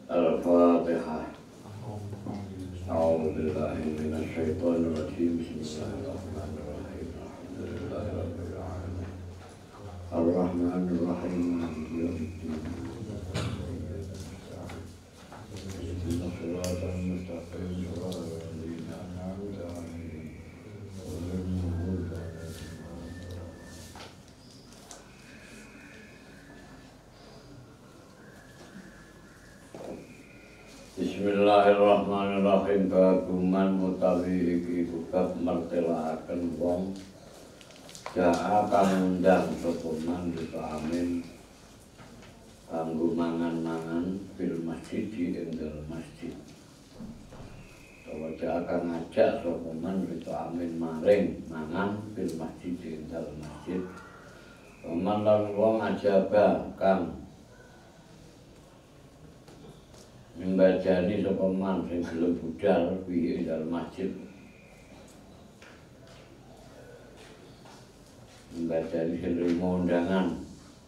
Al-Fatihah. A'udzu billahi minasy syaithanir rajim. Bismillahirrahmanirrahim. Alhamdulillahirabbil alamin. Ar-Rahmanir Rahim. Maliki yaumiddin. Ihdinas siratal mustaqim. Siratal ladzina an'amta 'alaihim ghairil maghdubi 'alaihim. Bismillahirrahmanirrahim. Baguman mutawi iki bukap mertelakaken wong ja'a kang undang sapa man amin kanggo mangan-mangan fil masjid ing dalem masjid. Ja'a kang ngajak sapa man amin maring mangan fil masjid ing dalem masjid. Man lan wong ajaba kang membacani sapa man sing gelem budal piye ing dalem masjid. Membacani sing rimo undangan.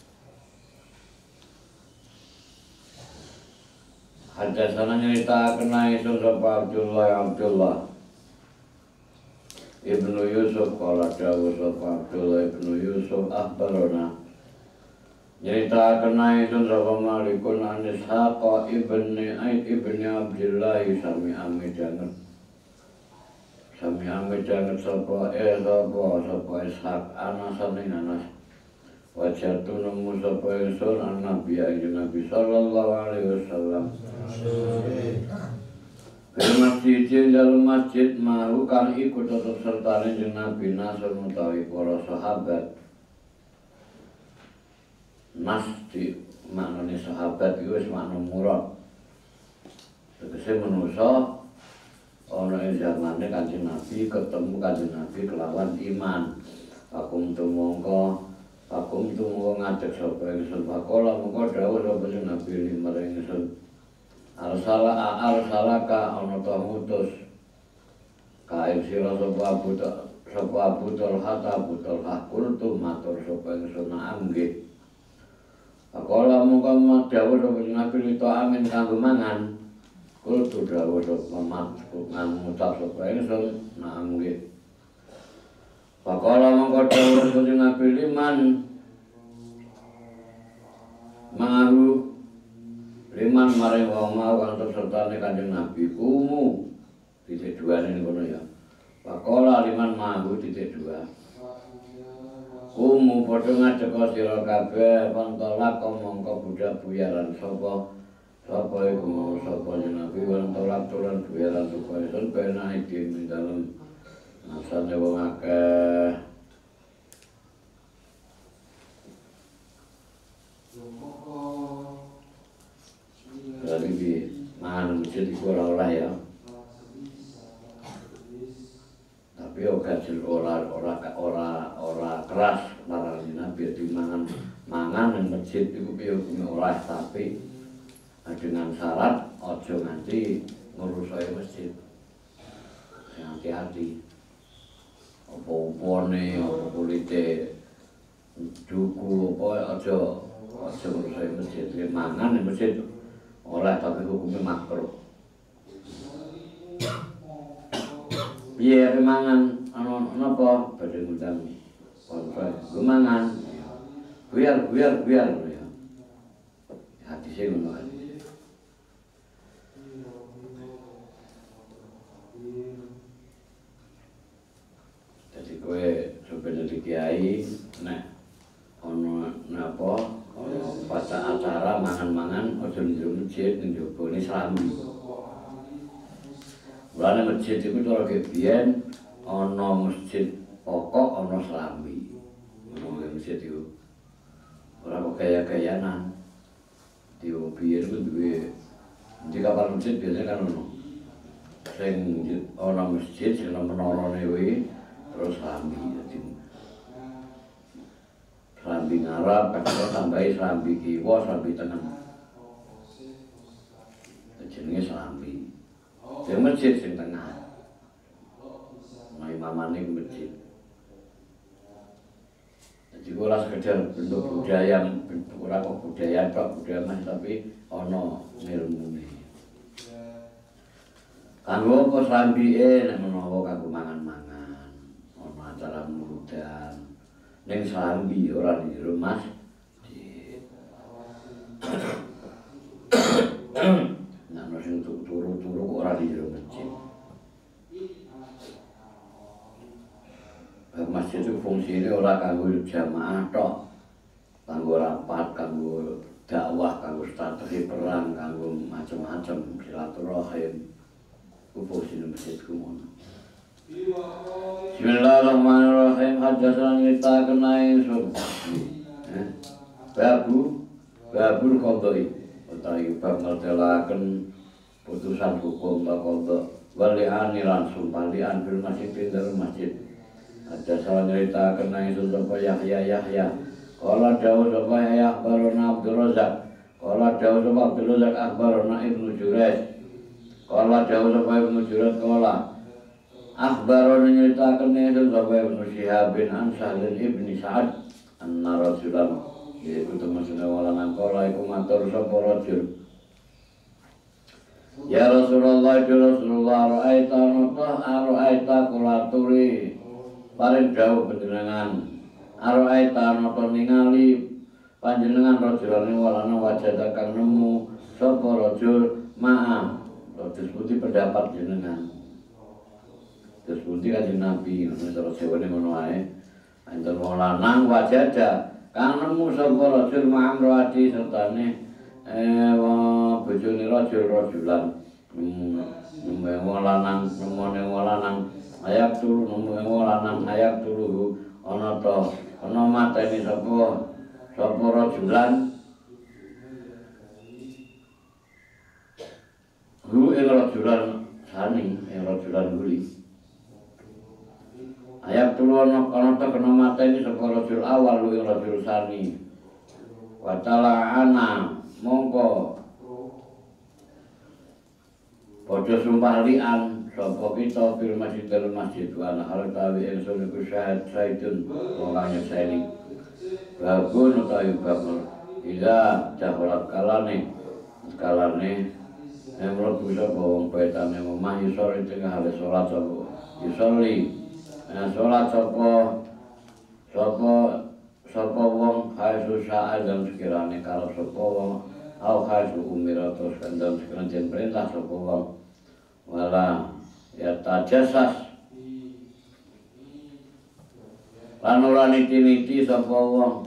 Hadasana nyerita kena isu sapa Abdullah Ibnu Yusuf qala dawuh sapa Abdullah Ibnu Yusuf akhbarana nyerita kena itu sapa Malikun an Ishaq ibni Abdillah sami amit janget sapa Ishaq anasan ing Anas wajatu nemu sapa ingsun Nabi Nabi sallallahu alaihi wasallam ing masjid dalam masjid mau kang ikut tetep sertane jeneng Nabi nasun utawi para sahabat. Nas di maknane sahabat iku wis makna murad. Tegese manusa ana ing zamane Kanjeng Nabi ketemu Kanjeng Nabi kelawan iman. Pakum tumangka ngadeg sapa ingsun pakola mengko dawuh sapa Nabi maring ingsun. Arsalaka ana ta ngutus ka ing sira sapa Abu Talha kultu matur sapa ingsun nggih. Pakola mongko dawuh sapa Nabi lito amin kanggo mangan. Kultu dawuh sapa man ngucap sapa ingsun nggih. Pakola mongko dawuh sapa Nabi liman maring wong mau kang sertane Kanjeng Nabi kumu titik duane ngono ya. Pakola liman mahu titik dua. Kumu padha ngadeka sira kabeh pantolak mongko budak buyaran sapa iku sapa Nabi pantolak tulan buyaran supaya sun bena iki ing dalem asane wong akeh. Jadi mangan masjid iku ora ya. Tapi ora keras larang Nabi dimangan ning masjid iku piye ora tapi dengan syarat aja nganti ngrusak masjid. Hati-hati. Apa upone apa kulite duku apa aja ngrusak masjid. Mangan ning masjid ora tapi hukumnya makruh. Piye mangan ana napa badhe ngundang kon mangan biar ya hati sing ngono kan. Dadi kowe sampeyan dadi kiai nek ana napa pada acara mangan-mangan aja ning masjid ning jobone slambi. Mulane masjid iku cara biyen ana masjid pokok ana slambi. Ono masjid iku ora kok gaya-gayanan. Dio biyen ku duwe di kapal masjid biasanya kan ono. Sing ana masjid sing menorone kuwi terus slambi. Dadi slambi ngarep kadang tambahi slambi kiwa slambi tengah. Jenenge slambi. Sing masjid sing tengah. Mai mamane masjid. Jadi iku ora sekedar bentuk budaya, ora kok budaya tok, budaya mas tapi ana ngilmune. Kanggo apa slambike nek menawa kanggo mangan-mangan, ana acara muludan. Ning slambi ora di rumah. Nah, sing turu-turu kok ora di masjid. Masjid itu fungsinya ora kanggo jamaah tok, kanggo rapat, kanggo dakwah, kanggo strategi perang, kanggo macam-macam silaturahim. Ku fungsinya masjid ku ngono. Bismillahirrahmanirrahim. Hadatsana kita kenai babul qadai utawi bab ngertelaken putusan hukum qadha wali'ani lan sumpah li'an bil masjid dalam masjid. Ada salah cerita kena itu sapa Yahya. Qala dawuh sapa Yahya akhbarana Abdul Razak. Qala dawuh sapa Abdul Razak akhbarana Ibnu Jurayj. Qala dawuh sapa Ibnu Jurayj qala akhbarana nyeritaken itu sapa Ibnu Syihab bin Ansal ibni Sa'ad anna rajulan yaitu temasine walangan qala iku matur sapa rajul. Ya Rasulullah ra'aita kula turi paring dawuh panjenengan araita napa ningali panjenengan rajulane walana wajada kang nemu sapa rajul ma'a disebut pendapat jenengan disebut kanjeng Nabi terus sewane ngono ae anjen lanang wajada kang nemu sapa rajul ma'amrati sertane bojone rajulan lanang nemone lanang ayak turu nemu lanang ayak turu ana to ana mateni sapa rajulan hu ing rajulan sani ing rajulan guri ayak turu ana to kena mateni sapa rajul awal ing rajul sani wa tala'ana mongko padha sumpah li'an sapa kita fil masjid dalam masjid wa hal tawi ingsun iku syahid saidun wong kang nyekseni babun utawi babul ila jaholat kalane mlebu sapa wong petane omah isore tengah hale salat sapa isoli salat sapa wong kaisu sa'a dalam sekirane kalau sapa wong au kaisu umiratus dalam sekirane perintah sapa wong wala ya tajasas lan ora niti-niti sapa wong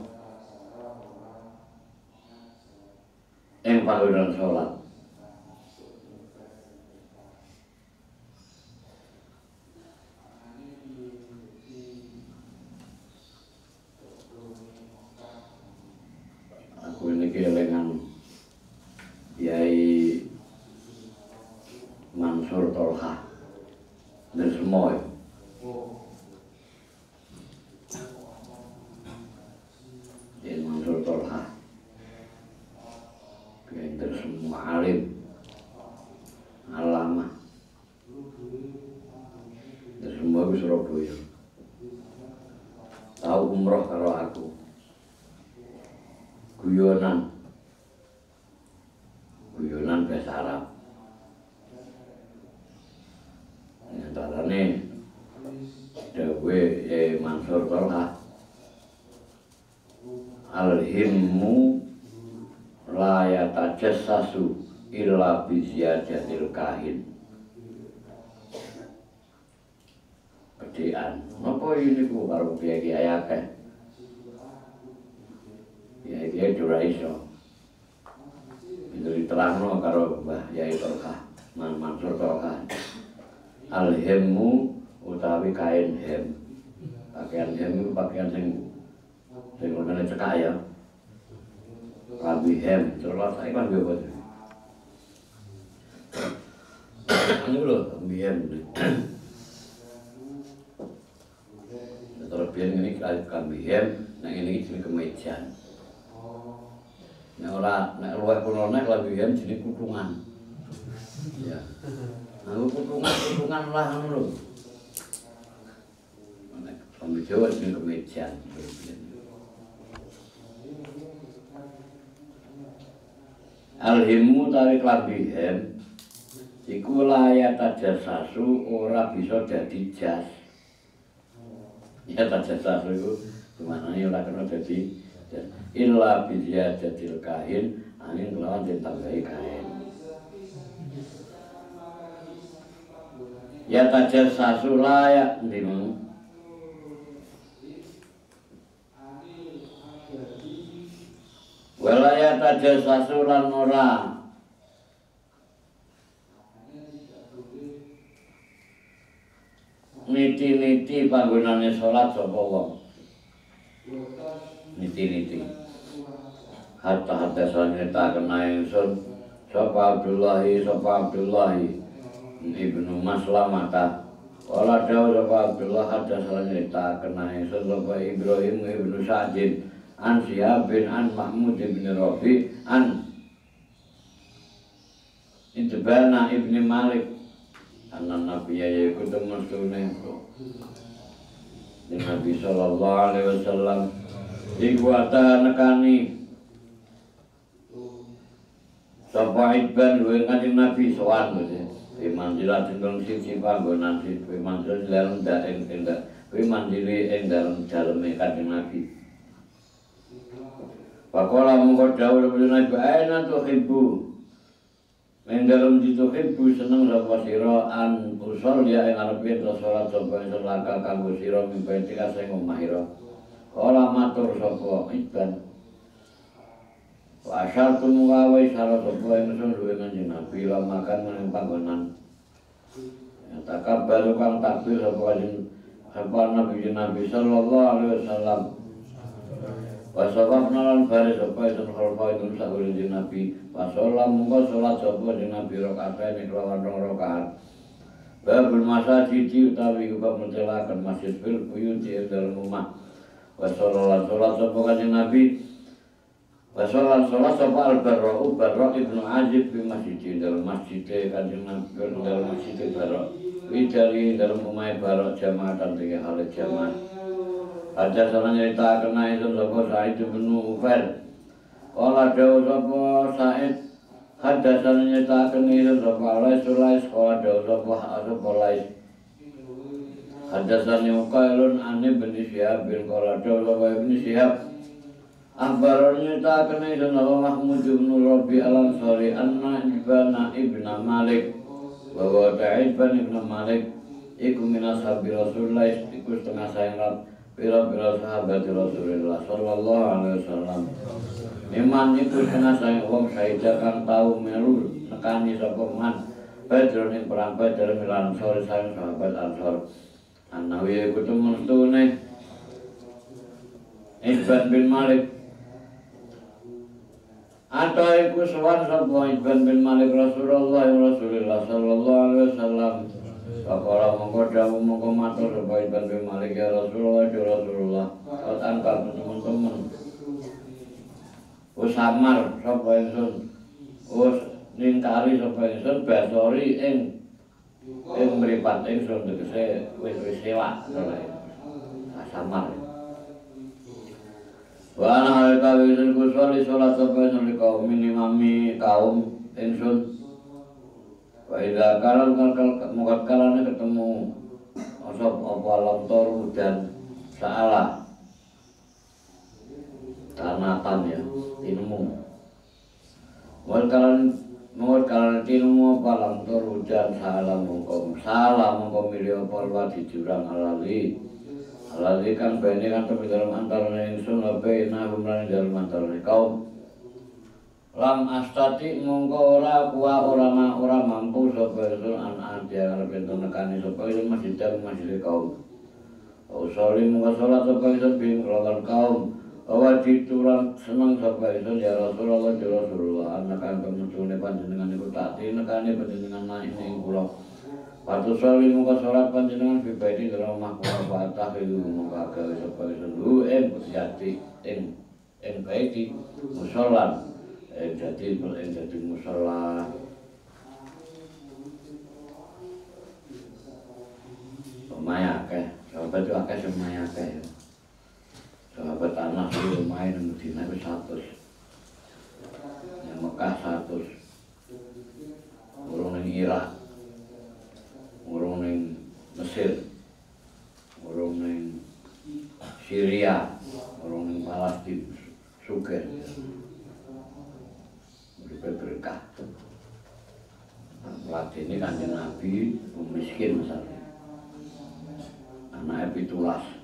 ing panggonan salat. Aku ini kelingan Yai Mansur Tolha dan semua Yai Mansur Tolha dan semua alim alama dan semua di Surabaya tahu umroh karo aku guyonan bahasa Arab. Antarane dawe Mansur Tolha al-himmu la yatajassasu illa bi ziyadatil kahin. Pedean napa ini ku karo kiai-kiai akeh. Kiai-kiai ora iso. Itu diterangno karo Mbah Yai Tolha, Mansur Tolha. Al-hemmu utawi kain hem. Pakaian hem itu pakaian sing ngene cekak ya. Klambi hem, terus saiki kan apa? Ini lho klambi hem. Terus biyen ngene klambi hem, nek ngene iki jenenge kemeja. Nek luwih kulone klambi hem jenenge kutungan. Ya. Aku kutungan lah ngono lho. Nek klambi Jawa jenenge kemeja. Alhimu tawi klambi hem iku layat tajasasu ora bisa dadi jas. Ya tajasasu iku gimana ora kena dadi jas. Illa biya jadil kain angin kelawan ditambahi kain. Ya tajasasu layak ndimu walaya tajasasu lan ora niti-niti panggonane salat sapa wong. Niti-niti. Hatta saneta kena ingsun sapa Abdullahi Ibnu Maslamata. Wala dawuh sapa Abdullah hatta saneta kena ingsun sapa Ibrahim Ibnu Sa'din an Syihab bin an Mahmud bin Rafi an Itbana ibni Malik anak Nabi yaitu temustune di Nabi sallallahu alaihi wasallam iku ata nekani sapa Ibn luwih kanjeng Nabi sowan iman jilat ing siji panggonan siji manjil dalem ing daleme kanjeng Nabi. Pakola mongko dawuh Nabi aina tuhibbu ing dalem dituhibbu seneng sapa sira an usul ya ing arep yen salat sapa ing laka kanggo sira mimpi kasih ngomahira. Kala matur sapa Ibn wa asyartu mugawe syarat sapa ing sun duwe kanjeng Nabi lan makan meneng panggonan. Ya takabbalu kang takbir sapa Nabi sallallahu alaihi wasallam. Wasabab nalan baris sapa itu khalfa itu sakule Nabi. Wasallam mongko salat sapa Nabi rakaat ing kelawan rong rakaat. Babul masajid utawi bab mentelaken masjid fil buyuti dalam rumah. Wasallam salat sapa kanjeng Nabi. Wasallam salat sapa al-Barra ibnu Azib fi masjid dalam masjid kanjeng Nabi dalam masjid Barra. Widari dalam rumah Barra jamaah dan tiga hal jamaah. Ada salah nyerita kena itu sapa Sa'id bin Ufair. Kala dawuh sapa Sa'id ada salah nyerita kena itu sapa Lais kala dawuh sapa Lais. Ada salah Uqailun ani bin Syihab bin kala dawuh sapa Ibnu Syihab. Akhbar nyerita kena itu sapa Mahmud bin Rabi al-Ansari anna ibn Malik bahwa Ibn Malik iku minas sahabi Rasulullah iku setengah sayang pira-pira sahabat Rasulullah sallallahu alaihi wasallam. Memang iku kena sayang wong saida kang tau melu nekani sapa man Badrun ing perang Badr milan sore sayang sahabat Ansor. Anawi iku temustune Ibn bin Malik. Atau iku sowan sapa Ibn bin Malik Rasulullah sallallahu alaihi wasallam. Pakola mongko dawuh mongko matur sapa Ibn bin Malik ya Rasulullah Kot angkat teman-teman samar sapa ingsun ningkari sapa ingsun basori ing mripat ingsun tegese wis sewa samar wa ana kawin kusoli salat sapa ingsun kaum minimami kaum ingsun. Wa idza kalane ketemu asap apa lontor dan salah tanatan ya ilmu. Wal kalan ilmu apa lontor dan salah mongko milih apa wadi jurang alali kan bene kan dalam antarane ingsun labe nahum lan dalam antarane kaum. Lam astati mongko ora mampu sapa ingsun an dia arep nekani sapa ingsun masjid kaum. Usoli mongko salat sapa ingsun bin kelawan kaum. Awadi turan seneng sapa ingsun ya Rasulullah anak kang mencune panjenengan iku tak nekani panjenengan naik ing kula. Patu soli mongko salat panjenengan pribadi dalam omah kula patah iku mongko agawe sapa ingsun ing jati ing baiti musholan. Jadi musala lumayan akeh, sahabat itu akeh lumayan akeh. Sahabat Anas itu lumayan Medina itu 100, yang Mekah 100, Syria, orang ning Palestina sugih. Uripe berkah. Ladene Kanjeng Nabi miskin misalnya. Anake 17.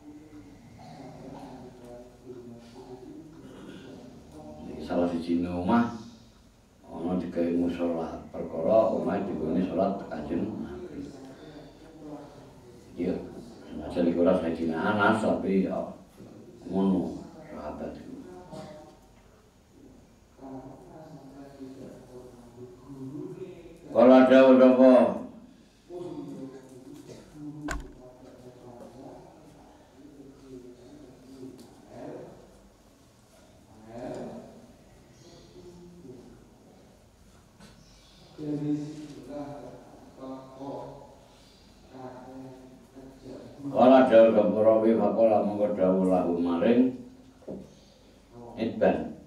Salah siji omah ana digawe musala perkara omah digone salat Kanjeng Nabi. Iya, senajan iku ora Sayyidina Anas tapi ya ngono sahabat itu. Kala dawuh sapa? Kala dawuh sapa rawi faqala mongko dawuh lahu maring Itban.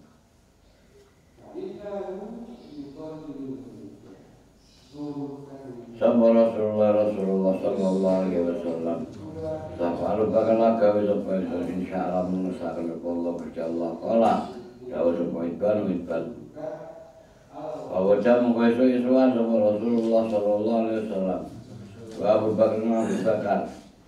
Sapa Rasulullah sallallahu alaihi wasallam. Sapalu bakal gawe sapa insyaallah mengusahaken Allah Gusti Allah kala dawuh sapa Itban. Wajah mengkoso isuan sapa Rasulullah sallallahu alaihi wasallam. Wa Abu Bakar.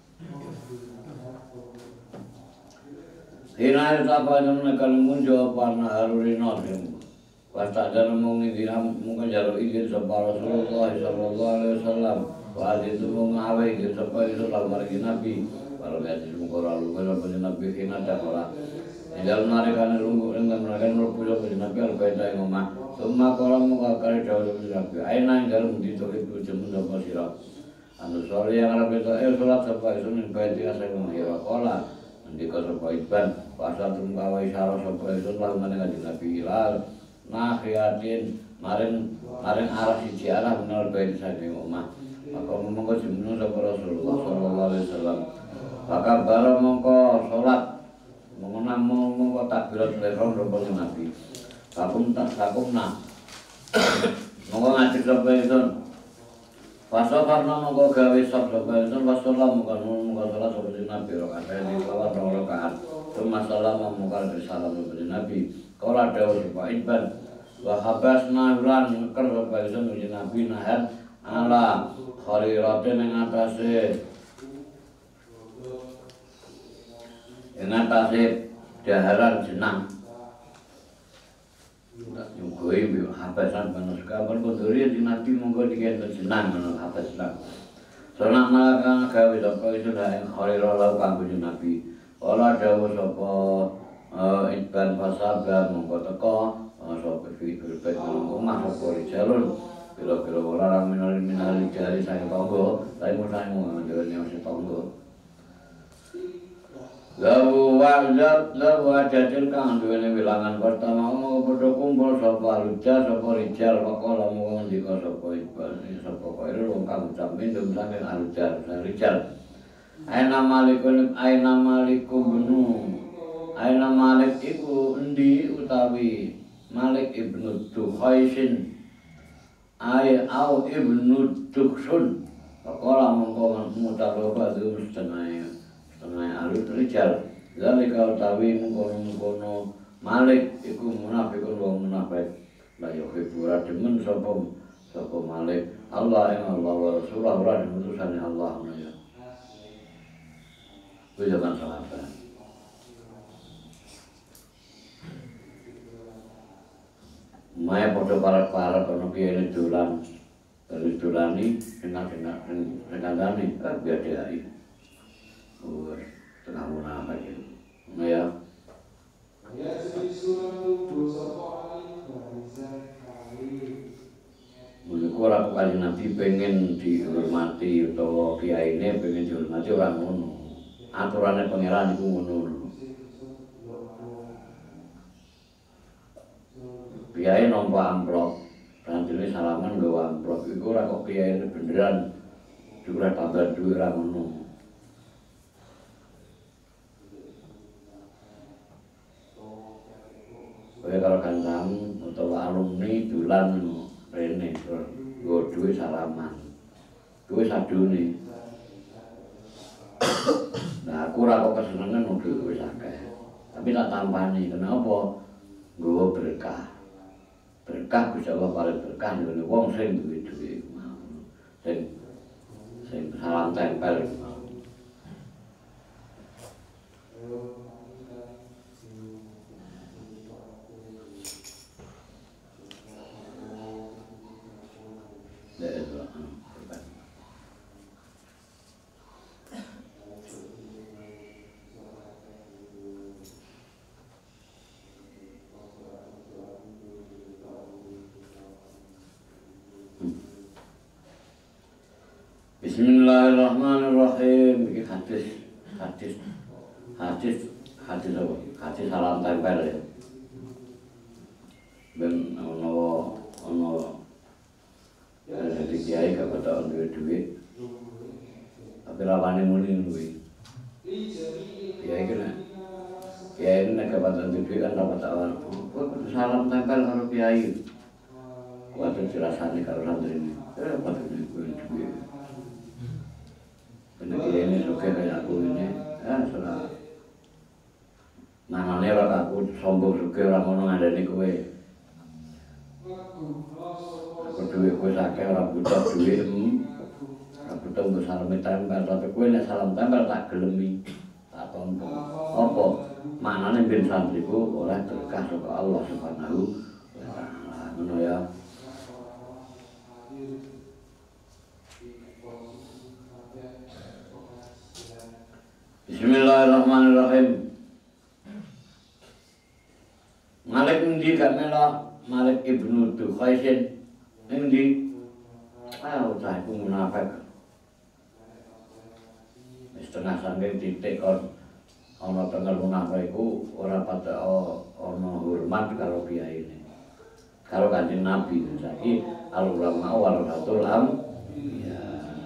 Hina sapa menakan munjo pana harurina sing Wasta jalan mengindiram mungkin jalan izin sapa Rasulullah sallallahu alaihi wasallam. Wa itu mengawe izin sapa itu lagi Nabi. Kalau gaji mungkora lu kan sapa Nabi hina dakora. Jalan narikan lungu dengan narikan rupu sapa Nabi al-baita ing omah. Summa qala muka kali dawuh Nabi. Aina ing dalem ditolak jemu sapa sira. Anu sore yang arep itu salat sapa isun ing baiti asal mengira qala ndika sapa Ibn pasal tungkawa isyarat sapa isun lan meneng Nabi hilal. Nakhiatin maring arah siji arah menal bae saking omah. Maka mongko jemunu sapa Rasulullah sallallahu alaihi wasallam. Maka bara mongko salat mongko takbirat ihram sapa Nabi. Sakumna. Mongko ngajak sapa isun. Pasokarna mongko gawe sapa isun wasallam mongko salat sapa Nabi rakaat di kawat rakaat. Masalah mongko salam sapa Nabi. Kala dawuh sapa Ibn wa habasna lan ngeker sapa isun Nabi nahan ala khariratin ing atase daharan jenang nyugoi habasan manusia pun kondori di Nabi monggo dikene jenang menurut habasan sonak nalakang gawe sapa isun ing kharirah lau kanggo Nabi. Kala dawuh sapa Ibn Fasabar mongko teko sapa fitur baik omah sapa rijalun kira-kira ora minal jari saya tanggo tapi musamu ngene wis tanggo lawu wajatil kang duwene wilangan pertama padha kumpul sapa rijal pakala mung ndika sapa Ibn sapa kaya wong kang jamin dum saking rijal aina Malik iku endi utawi Malik ibnu Dukhaisin au ibnu Dukhsun. Pakala mongko mutaloba itu setengah alut rijal. Zalika utawi mengkono Malik iku munafikun wong munafik. La yuhibbu demen sapa Malik Allah ing Allah wa Rasulullah ora utusane Allah ya. Kuwi zaman sahabat. Maya padha parek-parek ana kene dolan. Terus dolani dengan kandhane biadai. Tengah munafik itu. Ya. Mula ora kali Nabi pengen dihormati utawa kiyaine pengen dihormati ora ngono. Aturane pangeran iku ngono. Kiai nampa amplop, santri salaman nggawa amplop, iku ora kok kiai beneran ora tambah duit ora ngono. Kaya kalau kancamu utawa alumni dolan rene terus nggo duit salaman. Duit sadune. Nah, aku ora kok kesenengan duit wis akeh. Tapi tak tampani kenapa? Nggawa berkah. Berkah Gusti Allah paling berkah ngene wong sing duwe duit mau. Sing salam tempel mau. Bismillahirrahmanirrahim. Iki hadis apa? Hadis salam tempel ya. Ben ono jadi kiai gak pada duit. Tapi rawane muni duwe. Kiai ini nek gak pada duit kan dapat awan. Salam tempel karo kiai. Kuwi dirasani karo santri ini. Pada duit. Bener ini suka kayak aku ini, sudah. Namanya orang aku sombong suka orang ngono ngadani kowe. Aku duit kowe sakit orang butuh duit, orang butuh untuk salam tempel. Tapi kowe nek salam tempel tak gelemi, tak tonton. Apa? Maknanya bin santriku oleh berkah saka Allah Subhanahu wa taala. Ngono ya. Bismillahirrahmanirrahim. Malik endi kamela Malik Ibnu Dukhaisin endi? Cah iku munafik. Wis tengah saking titik ana tengah munafik iku ora pada ana hormat karo kiyaine. Karo Kanjeng Nabi saiki al-ulama warasatul anbiya.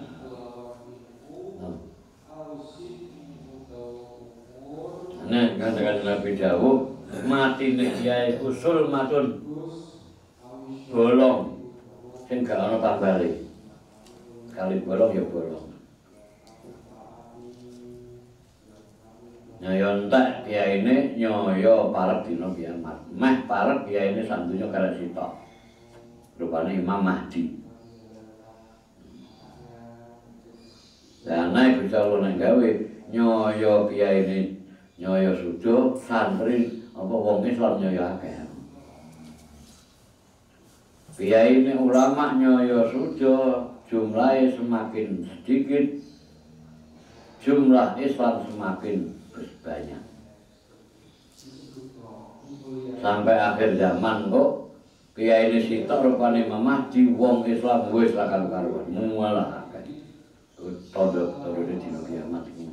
Nah, katakan Nabi dawuh, mati nek kiai usul matun bolong sing gak ana tambale. Kali bolong ya bolong. Nyoyo entek kiyaine nyoyo parek dina kiamat. Meh parek kiyaine sandunya karek sitok. Rupane Imam Mahdi. Lah nek bisa lu nang gawe nyoyo kiyaine nyoyo sudo santri apa wong Islam nyoyo akeh. Kiai ini ulama nyoyo sudo jumlahnya semakin sedikit, jumlah Islam semakin banyak. Sampai akhir zaman kok kiai ini sitok rupane Mahdi wong Islam wis ra karuan mualah akeh. Tandha-tandhane dina kiamat iki.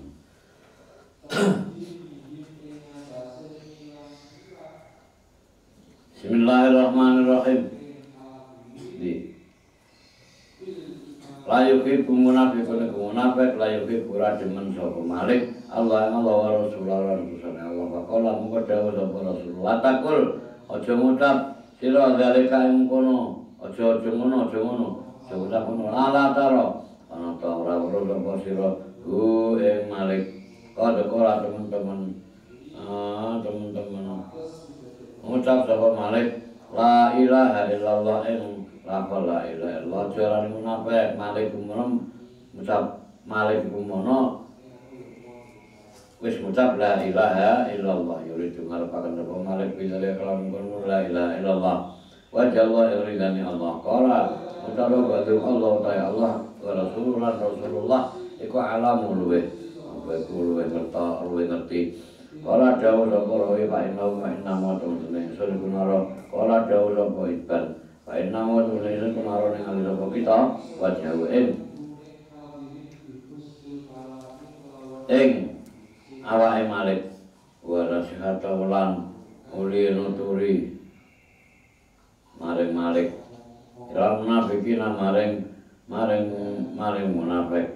Bismillahirrahmanirrahim. Layuki munafiqun munafik layuki ora demen sapa Malik Allah wa Rasulullah Allah faqala mung dawuh sapa Rasulullah takul aja ngucap sira zalika ing kono aja ngono aja ngucap ngono ala taro ana ta ora sapa sira ing Malik kada ora teman-teman ngucap sapa Malik la ilaha illallah ing lafal la ilaha illallah jalan munafik Malik kumono ngucap Malik kumono wis ngucap la ilaha illallah yuridu ngarepaken sapa Malik bilale kalam kono la ilaha illallah wa jalla iridani Allah qala utawa batu Allah ta Allah wa Rasulullah iku alamu luwe ngerti kala dawuh sapa rawi Pak Inna temen sore kunara kala dawuh sapa Iqbal Pak Inna temen kunara ning ali sapa kita wajhu ing awake Malik wa nasihata ulan uli nuturi maring Malik ira munafikin maring munafik.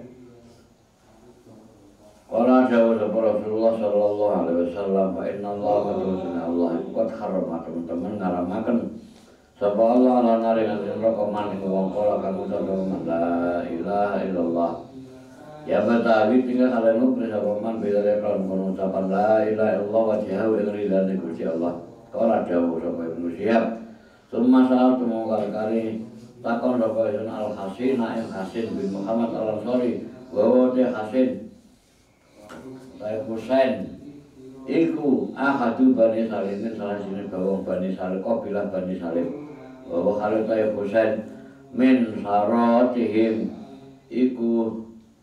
Qala jawab Rasulullah sallallahu alaihi wasallam fa inna Allah wa Allah qad harrama teman-teman ngaramaken sapa Allah lan naring neraka maning wong kala kang ucap la ilaha illallah Ya batawi tinggal kalian bersama bila kalian mengucapkan la ilaha illallah wa jahaw ridhani Gusti Allah. Kala dawuh sapa Ibnu Syihab. Summa sa'al temu kali takon sapa Ibnu Al-Hasin ing Hasin bin Muhammad Al-Ansari wa te Hasin saya Husain iku ahadu Bani Salim salah sini bawang Bani Salim kabilah Bani Salim wa khalid saya Husain min saratihim iku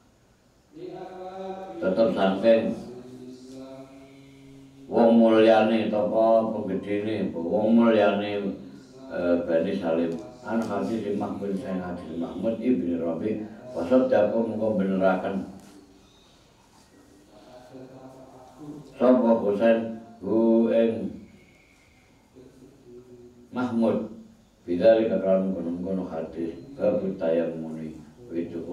tetap saking wong mulyane tapa penggedene wong mulyane Bani Salim an hadis Mahmud Sayyid Hadis Mahmud Ibnu Rabi wasat daku mengko beneraken sapa Husain hu ing Mahmud bidari kakalan kono hadis bab tayammuni itu